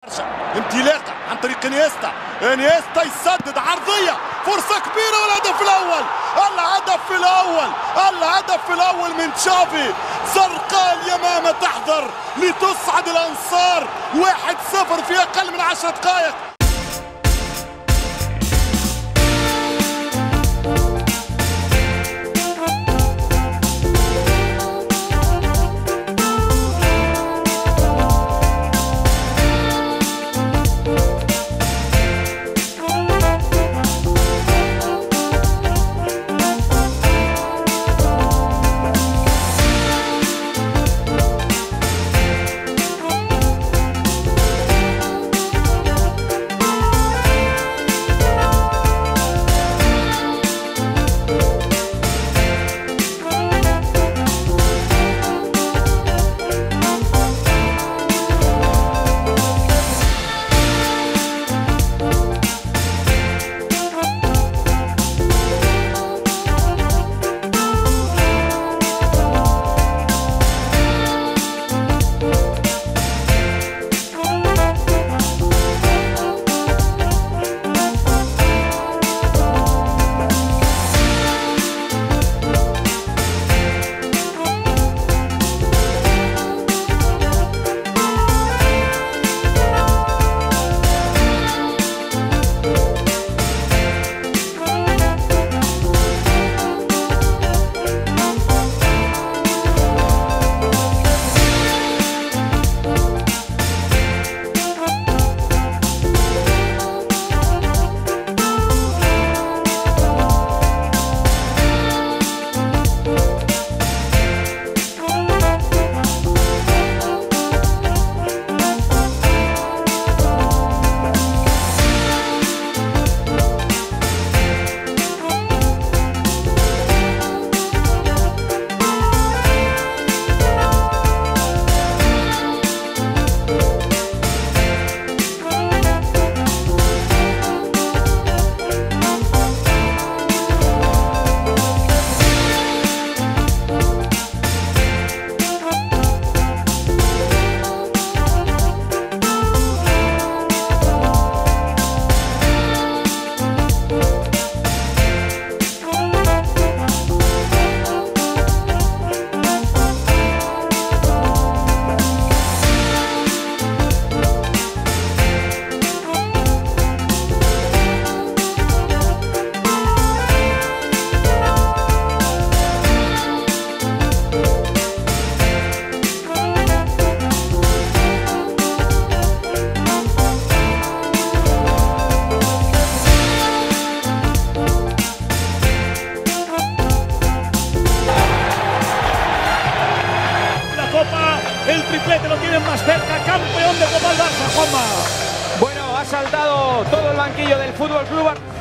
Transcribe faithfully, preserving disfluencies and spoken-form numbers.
انطلاقه عن طريق انيستا، انيستا يسدد عرضيه، فرصه كبيره والهدف الاول، الهدف الاول، الهدف الاول من تشافي. زرقاء اليمامه تحضر لتصعد الانصار واحد صفر في اقل من عشر دقائق. El triplete lo tienen más cerca, campeón de Copa el Barça, Juanma. Bueno, ha saltado todo el banquillo del Fútbol Club Barcelona.